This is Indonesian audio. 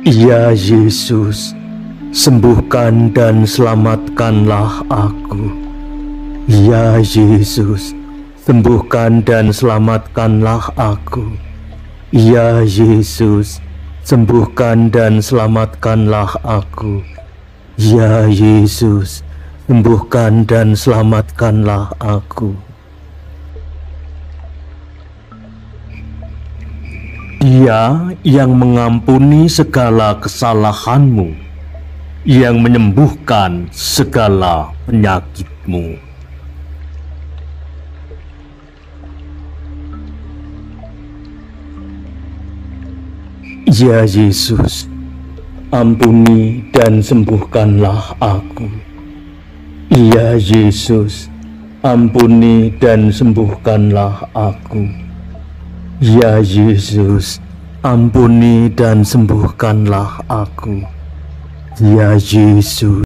Ya Yesus, sembuhkan dan selamatkanlah aku. Ya Yesus, sembuhkan dan selamatkanlah aku. Ya Yesus, sembuhkan dan selamatkanlah aku. Ya Yesus, sembuhkan dan selamatkanlah aku. Dia yang mengampuni segala kesalahanmu, yang menyembuhkan segala penyakitmu. Ya Yesus, ampuni dan sembuhkanlah aku. Ya Yesus, ampuni dan sembuhkanlah aku. Ya Yesus, ampuni dan sembuhkanlah aku. Ya Yesus.